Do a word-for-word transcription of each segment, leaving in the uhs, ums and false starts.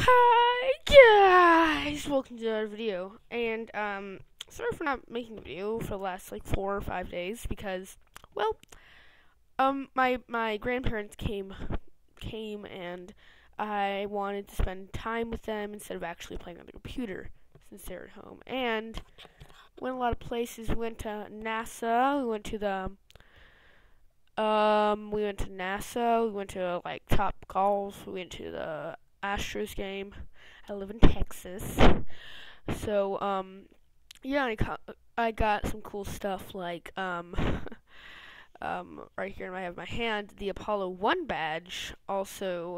Hi guys, welcome to another video. And um, sorry for not making a video for the last like four or five days because, well, um, my my grandparents came came and I wanted to spend time with them instead of actually playing on the computer since they're at home. And went a lot of places. We went to NASA. We went to the um, we went to NASA. We went to like Top Golf. We went to the Astros game. I live in Texas, so um, yeah, I got, I got some cool stuff like um, um, right here I have my hand the Apollo one badge. Also,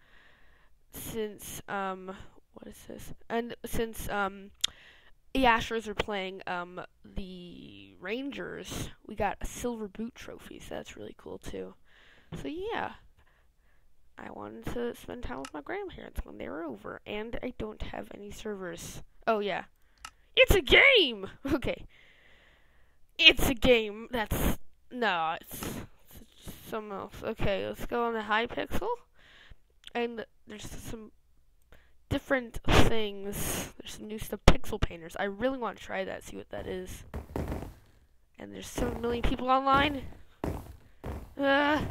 since um, what is this? And since um, the Astros are playing um the Rangers, we got a silver boot trophy, so that's really cool too. So yeah. I wanted to spend time with my grandparents when they were over, and I don't have any servers. Oh, yeah. It's a game! Okay. It's a game. That's... No, it's, it's something else. Okay, let's go on the Hypixel. And there's some different things. There's some new stuff. Pixel painters. I really want to try that, see what that is. And there's seven million people online. Uh...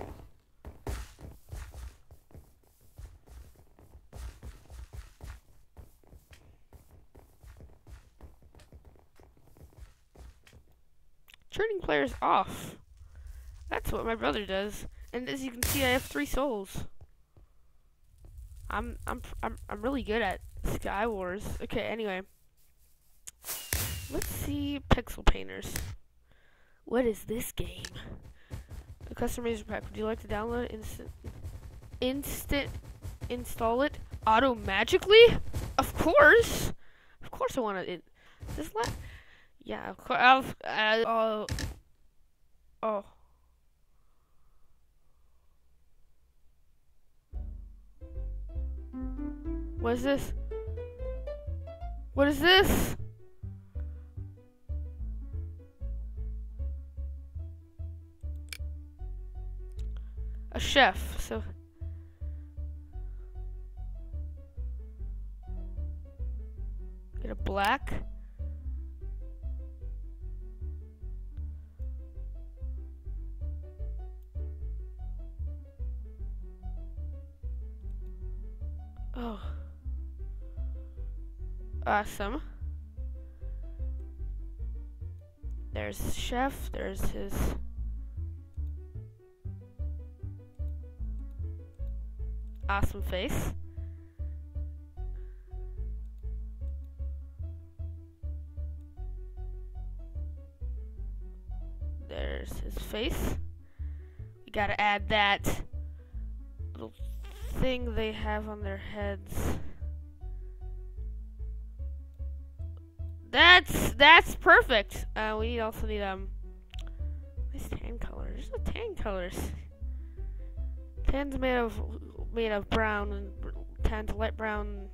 Turning players off. That's what my brother does. And as you can see, I have three souls. I'm I'm I'm I'm really good at Sky Wars. Okay, anyway. Let's see Pixel Painters. What is this game? The custom razor pack. Would you like to download it instant instant install it auto magically? Of course. Of course I want to. This la Yeah, of course. Uh, uh, oh. What is this? What is this? A chef, so. Get a black. Oh. Awesome. There's chef, there's his awesome face. There's his face. We gotta add that little thing they have on their heads. That's that's perfect. Uh, we need also need um nice tan colors. There's no tan colors. Tan's made of made of brown and tan's light brown.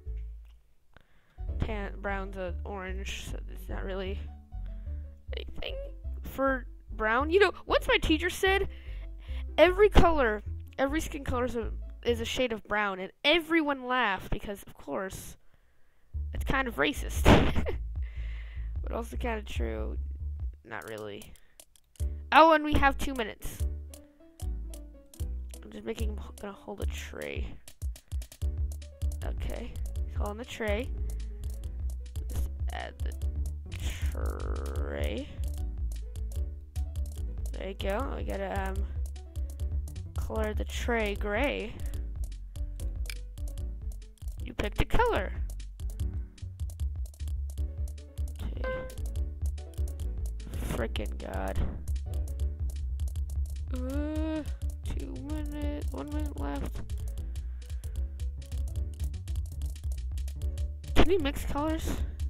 Tan brown's a orange, so it's not really anything for brown. You know, once my teacher said every color, every skin color is a, is a shade of brown, and everyone laughed because, of course, it's kind of racist. But also kind of true. Not really. Oh, and we have two minutes. I'm just making him gonna hold a tray. Okay. He's holding the tray. Just add the tray. There you go. We gotta um color the tray gray. You picked a color. Frickin' God. Uh, two minutes, one minute left. Can you mix colors?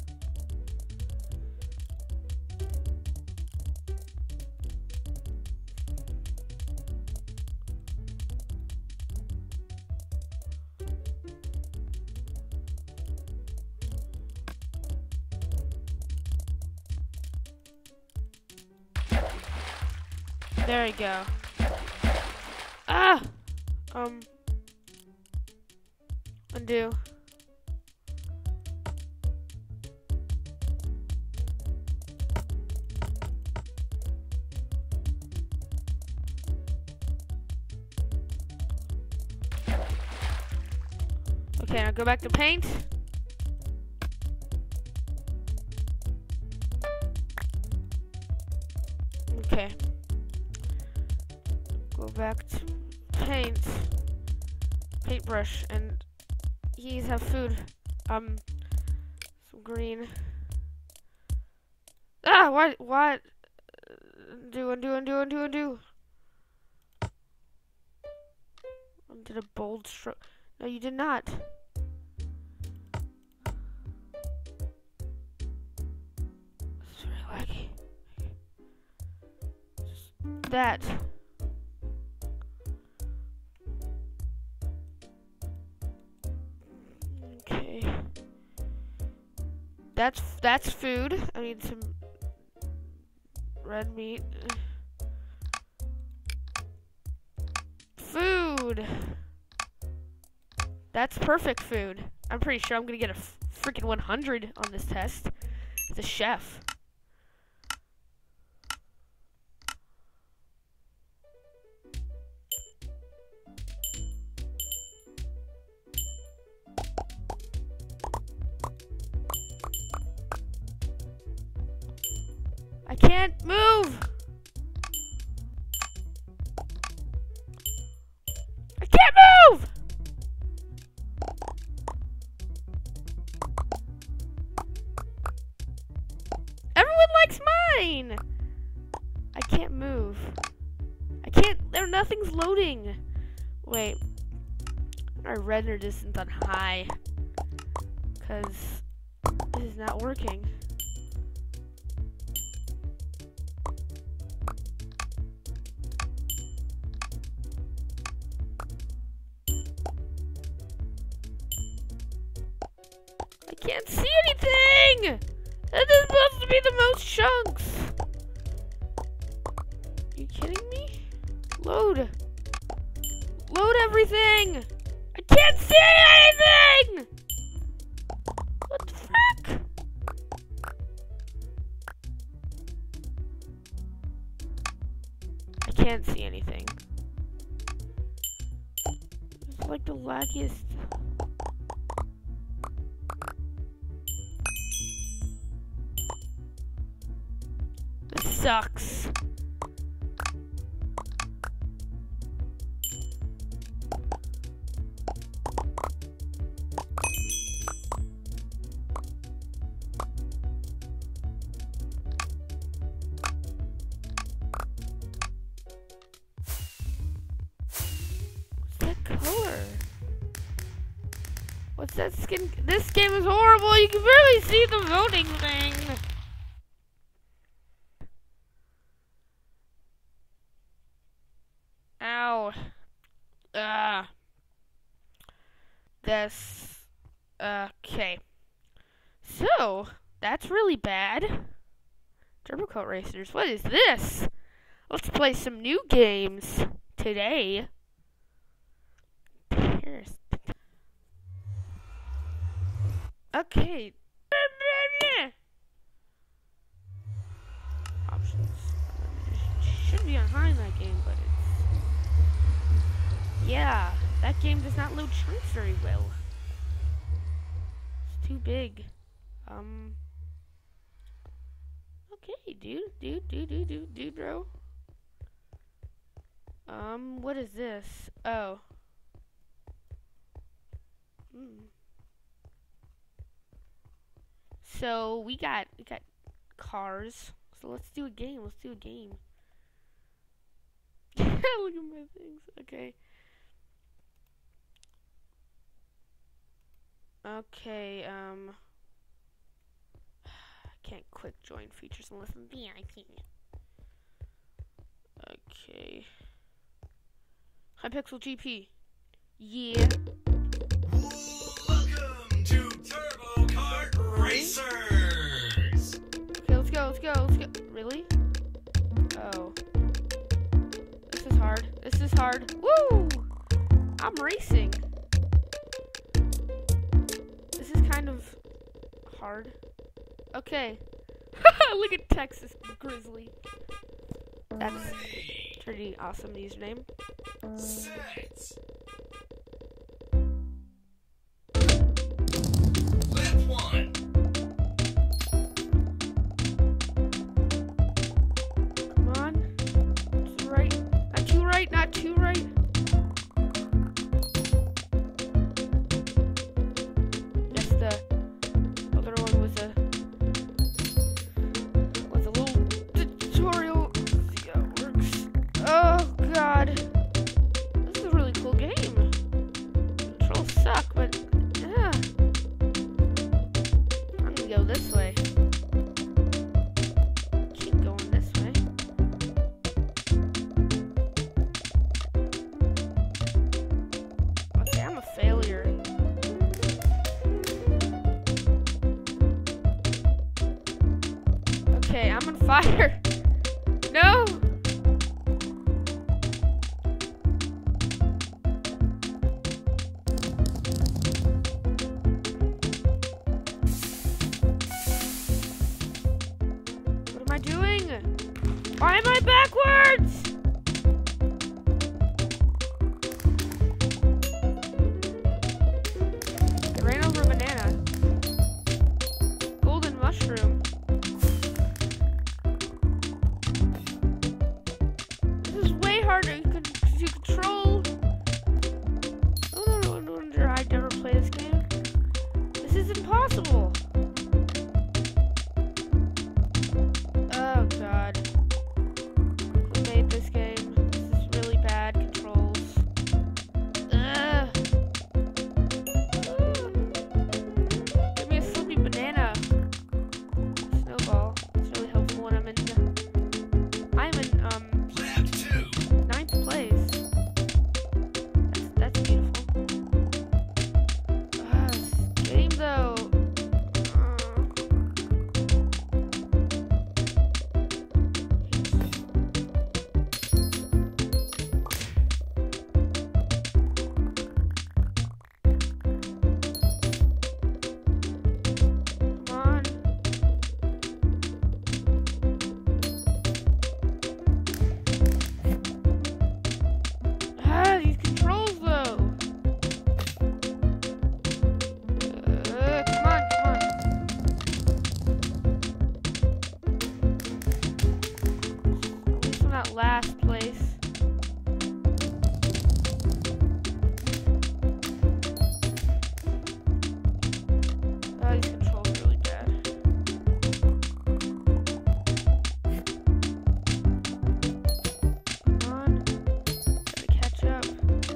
There you go. Ah! Um. Undo. Okay, now go back to paint. Okay. Go back to paint. Paintbrush, and he's have food. Um, some green. Ah, what? What? Undo, undo, undo, undo, undo. Did a bold stroke. No, you did not. This is really laggy. Just that. Okay. That's that's food. I need some red meat. Food. That's perfect food. I'm pretty sure I'm gonna get a f freaking one hundred on this test. As a chef. I can't move! I can't move! Everyone likes mine! I can't move. I can't, there, nothing's loading. Wait. I render distance on high. Cause this is not working. I can't see anything! This is supposed to be the most chunks! Are you kidding me? Load! Load everything! I can't see anything! What the frick? I can't see anything. It's like the laggiest. This sucks. Color. What's that skin? This game is horrible. You can barely see the voting thing. Ow. Ah. This. Okay. So, that's really bad. Turbo Kart Racers, what is this? Let's play some new games today. Okay. Options. It should be on high in that game, but it's... Yeah, that game does not load chunks very well. It's too big. Um... Okay, dude, dude, dude, dude, dude, dude, bro. Um, what is this? Oh. Hmm. So we got we got cars. So let's do a game. Let's do a game. Look at my things. Okay. Okay. Um. I can't quick join features unless I'm V I P. Okay. Hypixel G P. Yeah. Welcome to Turbo Kart Racers! Okay, let's go, let's go, let's go. Really? Oh. This is hard. This is hard. Woo! I'm racing. hard. Okay. Look at Texas Grizzly. That's Ready. pretty awesome username. Set. Left one. Come on. Two right. Not too right, not too right. Guess the other one was a was a little tutorial. Let's see how it works. Oh god. This is a really cool game. Controls suck, but yeah. I'm gonna go this way. Keep going this way. Okay, I'm a failure. Okay, I'm on fire. No! What am I doing? Why am I backwards? I ran over a banana. Golden mushroom. This is way harder to to control. Oh, no, no wonder I'd never play this game. This is impossible. Oh god. Who made this game? This is really bad controls. Ugh. Ugh. Give me a slippy banana. Snowball. It's really helpful when I'm in I'm in um Left two. ninth place. That's that's beautiful. Ah, this game though. Come on. Ah, these controls though. Uh, come on, come on. At least I'm not last place. Oh, these controls are really bad. Come on. Gotta catch up.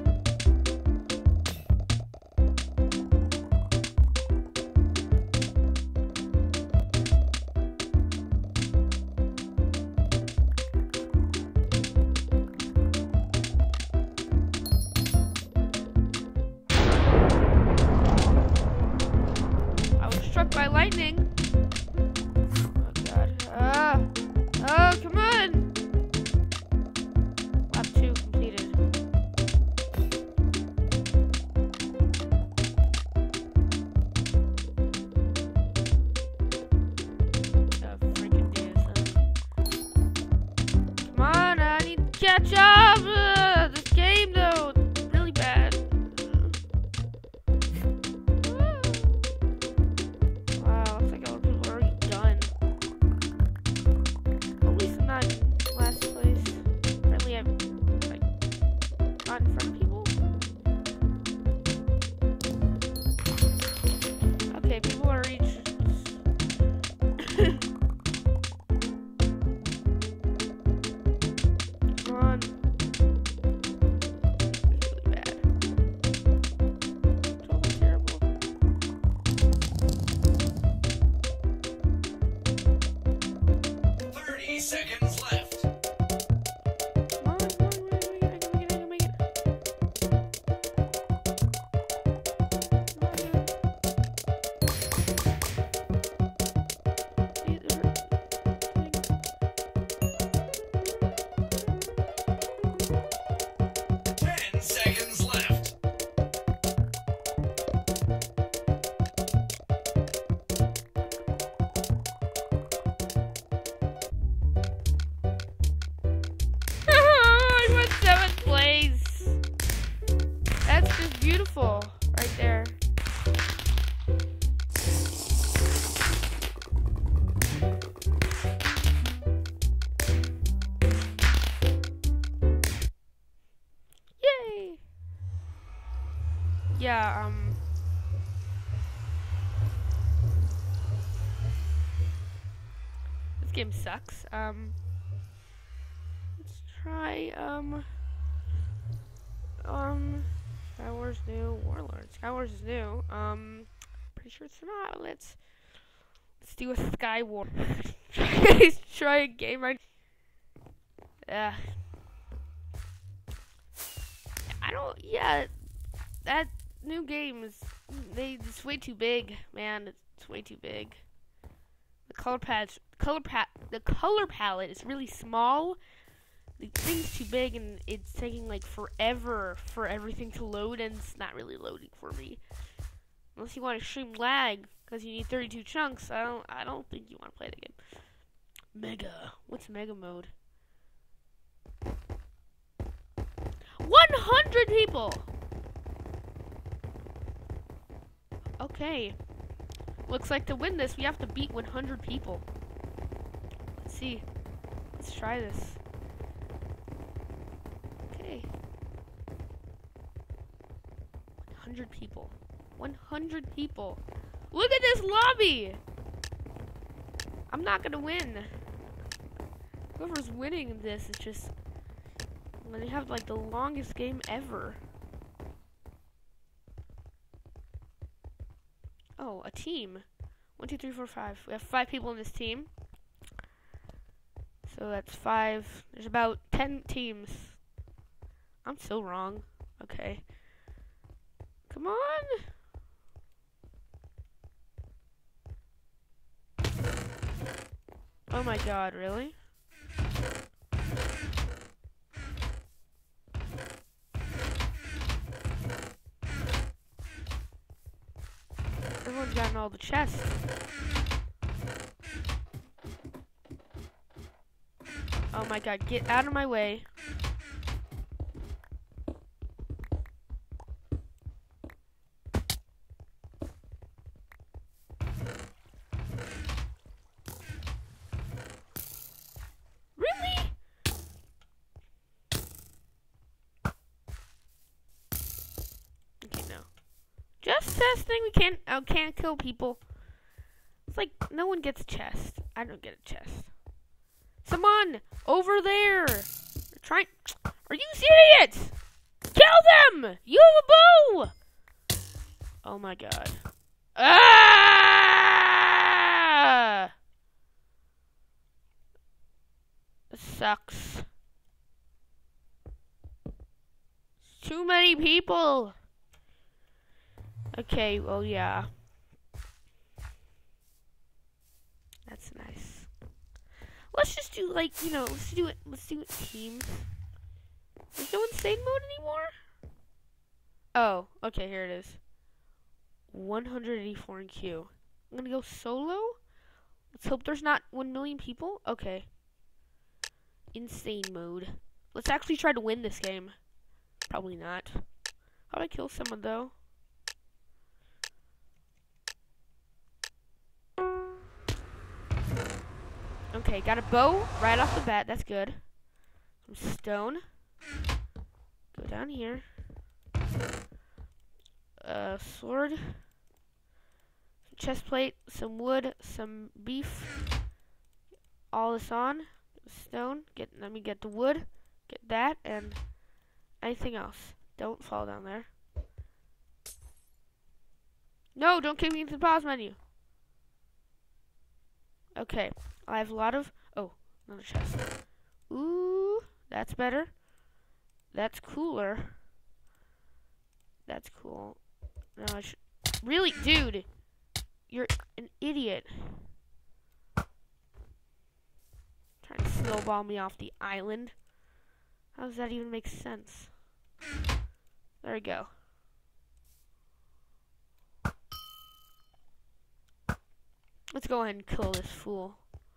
I was struck by lightning. Oh god. Ah. Oh, come on. Lap two completed. Oh, freaking Davidson. Come on, I need to catch up. Uh, this game though, it's really bad. Wow, looks like yeah, um... this game sucks. Um... Let's try, um... Um... Skywars new, Warlord. Skywars is new. Um... Pretty sure it's not. Let's... Let's do a Skywar. Let's try a game right... Yeah. I don't... Yeah... That new game is... They, it's way too big, man. It's, it's way too big. The color palette... Color pa the color palette is really small. The thing's too big, and it's taking, like, forever for everything to load, and it's not really loading for me. Unless you want extreme lag, because you need thirty-two chunks, I don't I don't think you want to play the game. Mega. What's Mega mode? one hundred people! Okay. Looks like to win this, we have to beat one hundred people. Let's see. Let's try this. Okay. one hundred people. one hundred people. Look at this lobby! I'm not gonna win. Whoever's winning this is just... They have like the longest game ever. Oh, a team. One, two, three, four, five. We have five people in this team. So that's five. There's about ten teams. I'm so wrong. Okay. Come on. Oh my god, really? Everyone's gotten all the chests. Oh my god, get out of my way. Really? Okay, no. Just testing, we can't, I can't kill people. It's like, no one gets a chest. I don't get a chest. Someone over there. They're trying. Are you idiots? Kill them! You have a bow! Oh my god. Ah! This sucks. Too many people. Okay, well, yeah. That's nice. Let's just do, like, you know, let's do it, let's do it teams. There's no insane mode anymore? Oh, okay, here it is. one hundred eighty-four in queue. I'm gonna go solo. Let's hope there's not one million people. Okay. Insane mode. Let's actually try to win this game. Probably not. How do I kill someone, though? Okay, got a bow right off the bat. That's good. Some stone. Go down here. Uh, sword. Some chest plate. Some wood. Some beef. All this on. Stone. Get. Let me get the wood. Get that and anything else. Don't fall down there. No! Don't kick me into the pause menu. Okay. I have a lot of... Oh, another chest. Ooh, that's better. That's cooler. That's cool. No, I should... Really, dude! You're an idiot. Trying to snowball me off the island. How does that even make sense? There we go. Let's go ahead and kill this fool.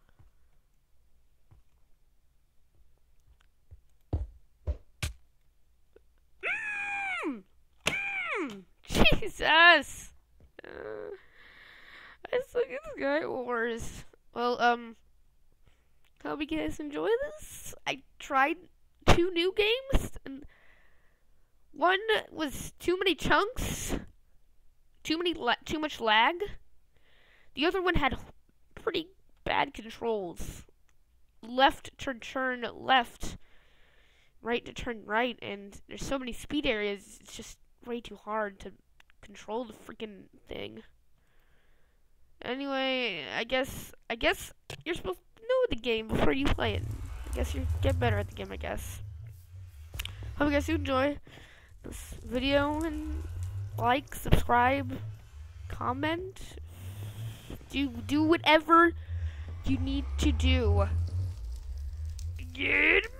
Jesus! Uh, I suck at Sky Wars. Well, um, hope you guys enjoy this. I tried two new games, and One was too many chunks, too many, la- too much lag. The other one had pretty bad controls. Left to turn left, right to turn right, and there's so many speed areas. It's just way too hard to control the freaking thing. Anyway, I guess I guess you're supposed to know the game before you play it. I guess you get better at the game, I guess. Hope you guys do enjoy this video, and like, subscribe, comment. Do do whatever you need to do. Goodbye.